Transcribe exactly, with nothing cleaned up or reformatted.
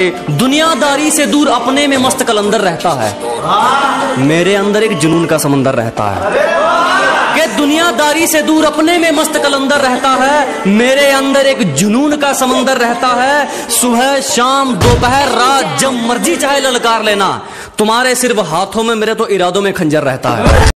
दुनियादारी से दूर अपने में मस्त कलंदर रहता है, मेरे अंदर एक जुनून का समंदर रहता है। कि दुनियादारी से दूर अपने में मस्त कलंदर रहता है, मेरे अंदर एक जुनून का समंदर रहता है। सुबह शाम दोपहर रात जब मर्जी चाहे ललकार लेना, तुम्हारे सिर्फ हाथों में मेरे तो इरादों में खंजर रहता है।